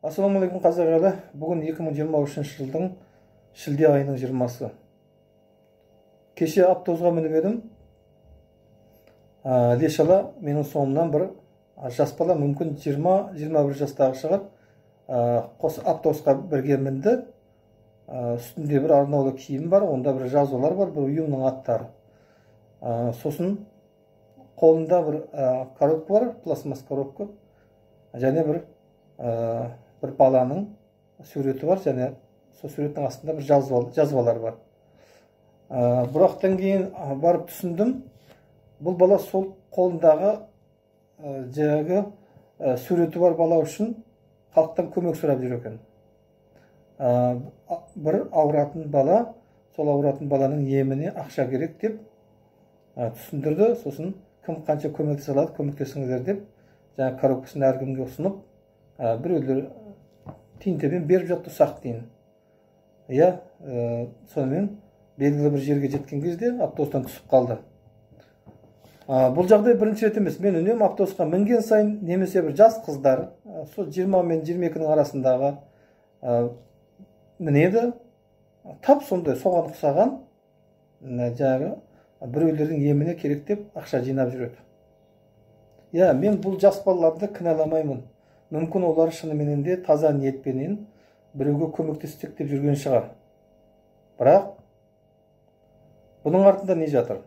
Ассалаумағалейкум қазақ елі. Бүгін 2023 жылдың шілде айының 20-сы. Кеше автобусқа мініп едім. Іле-шала менің соңымнан бір жас бала, мүмкін 20-21 жастағы шығар, қос автобусқа бірге мінді. Үстінде бір арнаулы киім бар, онда бір жазулар бар, бір ұйымның аттары. Сосын қолында бір коробка бар, пластмасс коробка. Және бір баланың суреті бар, және сол суреттің астында бір жазбалар бар. Бірақтан кейін барып түсіндім, бұл бала сол қолындағы жаңағы суреті бар бала үшін халықтан көмек сұрап жүр екен. Бір ауыратын бала, сол ауыратын баланың еміне ақша керек деп түсіндірді. Сосын кім қанша көмектесе алады, көмектесіңіздер деп, жаңағы коробкасын әркімге ұсынып, біреулер тиын-тебен беріп жатты, ұсақ тиын. Сонымен белгілі бір жерге жеткен кезде автобустан түсіп қалды. Бұл жағдай бірінші рет емес. Мен үнемі автобусқа мінген сайын немесе бір жас қыздар, сол 20 мен 22-нің арасындағы мінеді, тап сондай соған ұқсаған жаңағы біреулердің еміне керек деп ақша жинап жүреді. Мен бұл жас балаларды кінәламаймын. Мүмкін олар шынымен де таза ниетпенен біреуге көмектессек деп жүрген шығар. Бірақ бұның артында не жатыр?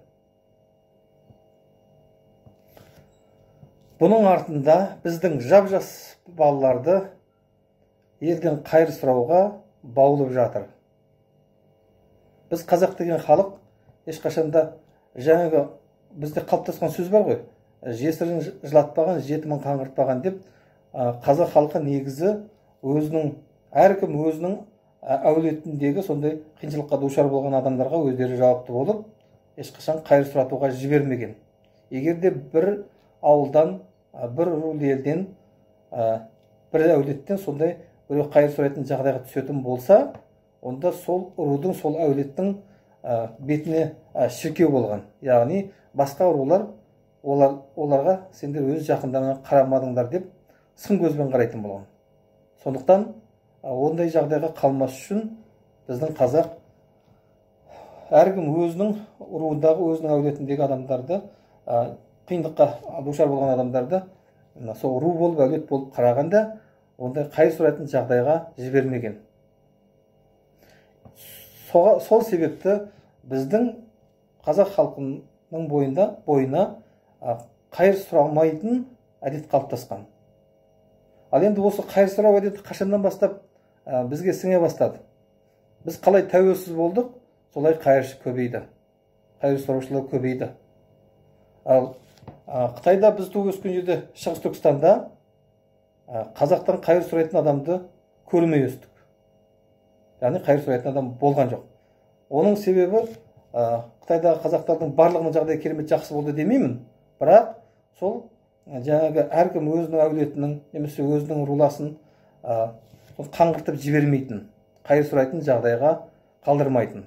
Бұның артында біздің жап-жас балаларды елден қайыр сұрауға баулып жатыр. Біз қазақ деген халық ешқашанда жаңағы бізде қалыптасқан сөз бар ғой, жесірін жылатпаған, жетімін қаңғыртпаған деп, қазақ халқы негізі әркім өзінің әулетіндегі сондай қиыншылыққа душар болған адамдарға өздері жауапты болып, ешқашан қайыр сұратуға жібермеген. Егер де бір ауылдан, бір рулы елден, бір әулеттен сондай біреу қайыр сұрайтын жағдайға түсетін болса, онда сол рудың, сол әулеттің бетіне шіркеу болған. Яғни басқа рулар оларға сендер өз жақындарына қарамадыңдар деп сын көзбен қарайтын болған. Сондықтан ондай жағдайға қалмас үшін біздің қазақ әркім өзінің руындағы, өзінің әулетіндегі адамдарды, қиындыққа душар болған адамдарды сол ру болып, әулет болып қарағанда, ондай қайыр сұрайтын жағдайға жібермеген. Сол себепті біздің қазақ халқының бойына қайыр сұрамайтын әдет қалыптасқан. Ал енді осы қайыр сұрау әдеті қашаннан бастап бізге сіңе бастады? Біз қалай тәуелсіз болдық, солай қайыршы көбейді, қайыр сұраушылар көбейді. Ал Қытайда біз туып өскен жерде, Шығыс Түркістанда қазақтан қайыр сұрайтын адамды көрмей өстік. Яғни қайыр сұрайтын адам болған жоқ. Оның себебі Қытайдағы қазақтардың барлығының жағдайы керемет жақсы болды демеймін, бірақ сол жаңағы әркім өзінің әулетінің немесе өзінің руласын қаңғыртып жібермейтін, қайыр сұрайтын жағдайға қалдырмайтын.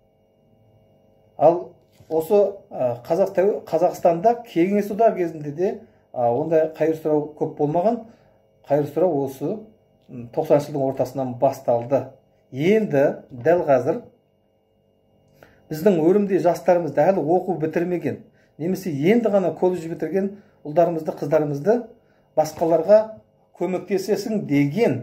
Ал осы Қазақстанда Кеңес одағы кезінде де ондай қайыр сұрау көп болмаған. Қайыр сұрау осы 90 жылдың ортасынан басталды. Енді дәл қазір біздің өрімдей жастарымыз әлі оқу бітірмеген, немесе енді ғана колледж бітірген ұлдарымызды, қыздарымызды басқаларға көмектесесің деген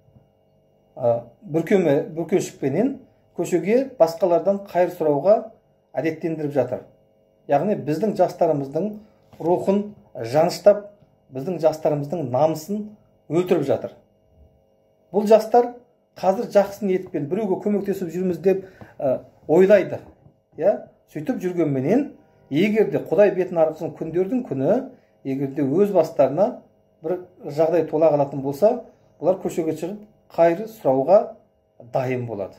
бүркеншікпенен көшеге басқалардан қайыр сұрауға әдеттендіріп жатыр. Яғни біздің жастарымыздың рухын жаныштап, біздің жастарымыздың намысын өлтіріп жатыр. Бұл жастар қазір жақсы ниетпен біреуге көмектесіп жүрміз деп ойлайды. Сөйтіп жүргенменен, егерде Құдай бетін арқысын күндердің күні, егерде өз бастарына бір жағдай тола қалатын болса, бұлар көшеге шығып қайыр сұрауға дайын болады.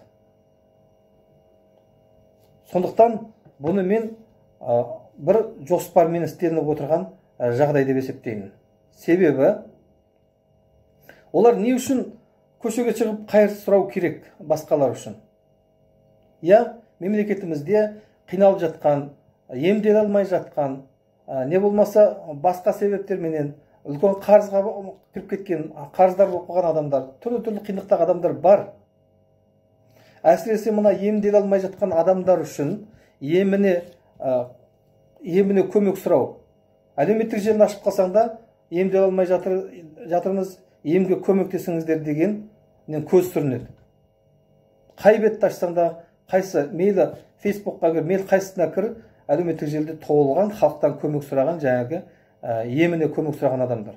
Сондықтан бұны мен бір жоспармен істелініп отырған жағдай деп есептеймін. Себебі олар не үшін көшеге шығып қайыр сұрау керек басқалар үшін? Мемлекетімізде қиналып жатқан, емделе алмай жатқан, не болмаса басқа себептерменен үлкен қарызға кіріп кеткен, қарыздар болып қалған адамдар, түрлі қиындықтағы адамдар бар. Әсіресе мына емделе алмай жатқан адамдар үшін еміне көмек сұрау. Әлеуметтік желіні ашып қалсаң да, емделе алмай жатырмыз, емге көмектесіңіздер деген көз сүрінеді. Қай бетті ашсаң да, қайсы мейлі Фейсбукқа кір, мейлі қайсысына кір, әлеуметтік желіде толған халықтан көмек сұраған, жаңағы еміне көмек сұраған адамдар.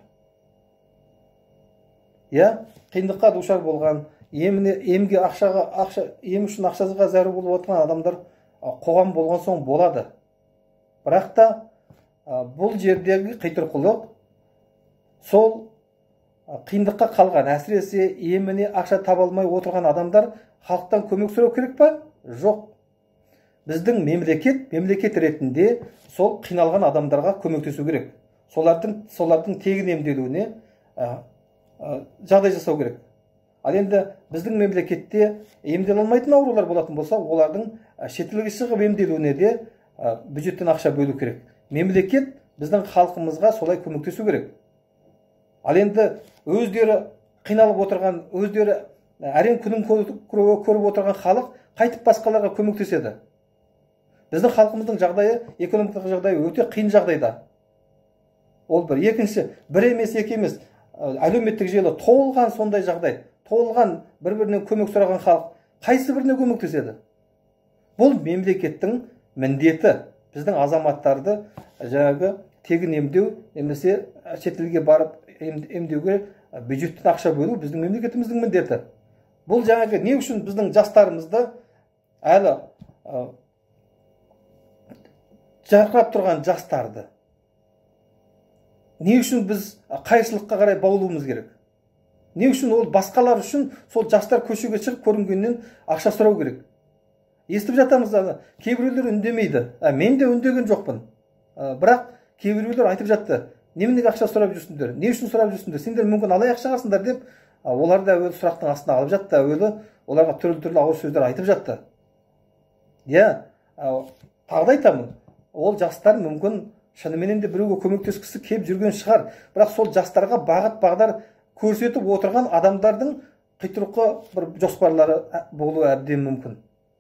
Қиындыққа душар болған, емге ем үшін ақшаға зәру болып отырған адамдар қоғам болған соң болады. Бірақ та бұл жердегі қитұрқылық сол қиындыққа қалған, әсіресе еміне ақша таба алмай отырған адамдар халықтан көмек сұрау керек па? Жоқ. Біздің мемлекет ретінде сол қиналған адамдарға көмектесу керек. Солардың тегін емделуіне жағдай жасау керек. Ал енді біздің мемлекетте емделе алмайтын аурулар болатын болса, олардың шетелге шығып емделуіне де бюджеттен ақша бөлу керек. Мемлекет біздің халқымызға солай көмектесу керек. Ал енді өздері қиналып отырған, өздері әрең күнін көріп отырған халық қайтып басқаларға көмектеседі. Біздің халқымыздың жағдайы, экономикалық жағдайы өте қиын жағдайда. Ол бір. Екінші, бір емес, екі емес, әлеуметтік желі толған сондай жағдай, толған бір-бірінен көмек сұраған халық қайсы біріне көмектеседі? Бұл мемлекеттің міндеті. Біздің азаматтарды жаңағы тегін емдеу, немесе шетелге барып емдеуге бюджеттен ақша бөлу біздің мемлекетіміздің міндеті. Бұл жаңағы не үшін біздің жастарымызды әлі жарқырап тұрған жастарды не үшін біз қайшылыққа қарай баулуымыз керек? Не үшін ол басқалар үшін сол жастар көшеге шығып көрінгеннен ақша сұрау керек? Естіп жатамыз, кейбіреулер үндемейді. Мен де үндеген жоқпын. Бірақ кейбіреулер айтып жатты, неменеге ақша сұрап жүрсіңдер? Не үшін сұрап жүрсіңдер? Сендер мүмкін алаяқ шығасыңдар деп, оларды әуелі сұрақтың астына алып жатты, әуелі оларға түрлі ауыр сөздер айтып жатты. Тағы да айтамын, ол жастар мүмкін шынымен де біреуге көмектескісі келіп жүрген шығар. Бірақ сол жастарға бағыт бағдар көрсетіп отырған адамдардың қитұрқы бір жоспарлары болуы әбден мүмкін.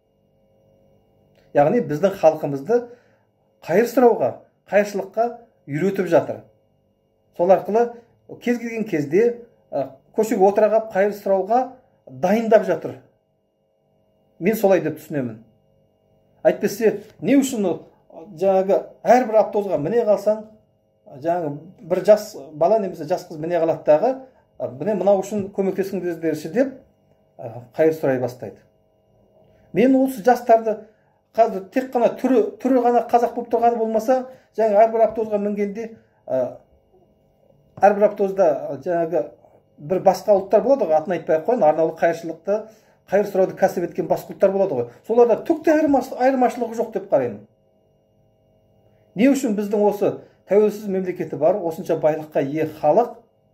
Яғни біздің халқымызды қайыр сұрауға, қайыршылыққа үйретіп жатыр. Сол арқылы кез келген кезде көшеге отыра қалып қайыр сұрауға дайындап жатыр. Мен солай деп түсінемін. Әйтпесе, не үшін жаңағы әрбір автобусқа міне қалсаң, жаңағы бір жас бала немесе жас қыз міне қалаттағы, міне мынау үшін көмектесіңіздерші деп қайыр сұрай бастайды. Мен осы жастарды қазір тек қана түрі ғана қазақ болып тұрғаны болмаса, жаңағы әрбір автобусқа мінгенде, әрбір автобуста жаңағы бір басқа ұлттар болады ғой, атын айтпай ақ қояйын, арнаулы қайыршылықты, қайыр сұрауды кәсіп еткен басқа ұлттар болады ғой. Соларда түк те айырмашылығы жоқ деп қараймын. Не үшін біздің осы тәуелсіз мемлекеті бар, осынша байлыққа ие халық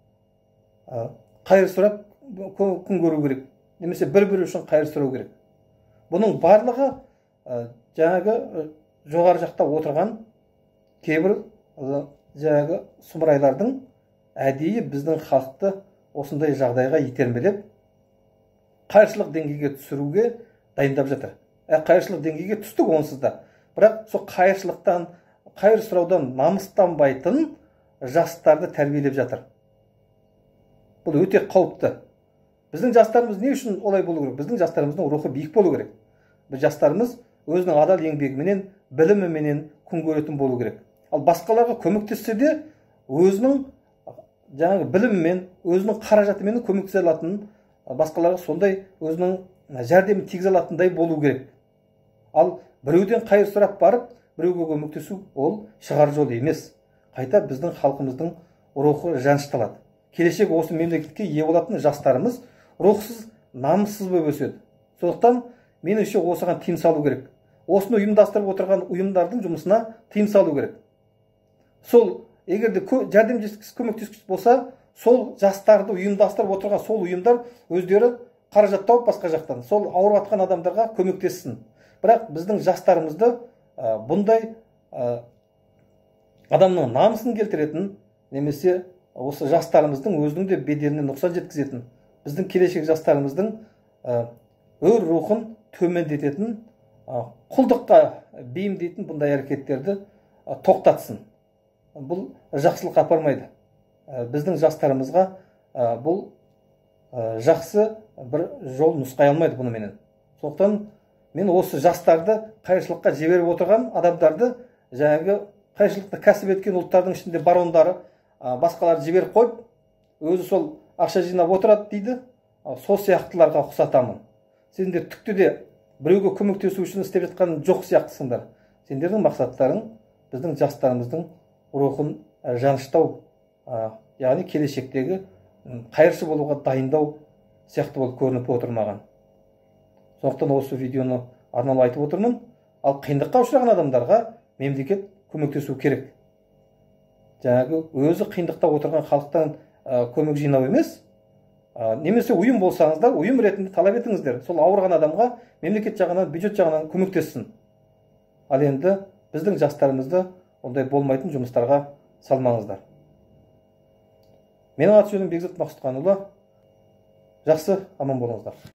қайыр сұрап күн көру керек, немесе бір-бірі үшін қайыр сұрау керек? Бұның барлығы жаңағы жоғары жақта отырған кейбір жаңағы сұмырайлардың әдейі біздің халықты осындай жағдайға итермелеп қайыршылық деңгейге түсіруге дайындап жатыр. Қайыршылық деңгейге түстік онсыз да. Бірақ сол қайыршылықтан, қайыр сұраудан намыстанбайтын жастарды тәрбиелеп жатыр. Бұл өте қауіпті. Біздің жастарымыз не үшін олай болу керек? Біздің жастарымыздың рухы биік болу керек. Біз жастарымыз өзінің адал еңбегіменен, біліміменен күн көретін болу керек. Ал басқаларға көмектессе де өзінің жаңағы білімімен, өзінің қаражатымен көмектесе алатын, басқаларға сондай өзінің жәрдемін тигізе алатындай болу керек. Ал біреуден қайыр сұрап барып, біреуге көмектесу ол шығар жол емес. Қайта біздің халқымыздың рухы жанышталады. Келешек осы мемлекетке ие болатын жастарымыз рухсыз, намыссыз болып өседі. Сондықтан меніңше осыған тыйым салу керек. Осыны ұйымдастырып отырған ұйымдардың жұмысына тыйым салу керек. Сол егерде жәрдемдескіс көмектескіс болса, сол жастарды ұйымдастырып отырған сол ұйымдар өздері қаражат тауып басқа жақтан сол ауырып жатқан адамдарға көмектессін. Бірақ біздің жастарымызды бұндай адамның намысын келтіретін, немесе осы жастарымыздың өзінің де беделіне нұқсан жеткізетін, біздің келешек жастарымыздың өр рухын төмендететін, құлдыққа бейімдейтін бұндай әрекеттерді тоқтатсын. Бұл жақсылыққа апармайды. Біздің жастарымызға бұл жақсы бір жол нұсқай алмайды бұныменен. Сондықтан мен осы жастарды қайыршылыққа жіберіп отырған адамдарды, жаңағы қайыршылықты кәсіп еткен ұлттардың ішінде барондары, басқаларды жіберіп қойып, өзі сол ақша жинап отырады дейді, сол сияқтыларға ұқсатамын. Сендер түкті де біреуге көмектесу үшін істеп жатқан жоқ сияқтысыңдар. Сендердің мақсаттарың біздің жастарымыздың рухын жаныштау, яғни келешектегі қайыршы болуға дайындау сияқты болып көрініп отыр маған. Сондықтан осы видеоны арналы айтып отырмын. Ал қиындыққа ұшыраған адамдарға мемлекет көмектесу керек. Жаңағы өзі қиындықта отырған халықтан көмек жинау емес, немесе ұйым болсаңыздар, ұйым ретінде талап етіңіздер. Сол ауырған адамға мемлекет жағынан, бюджет жағынан көмектессін. Ал енді біздің жастарымызды ондай болмайтын жұмыстарға салмаңыздар. Менің аты-жөнім Бекзат Мақсұтханұлы. Жақсы, аман болыңыздар.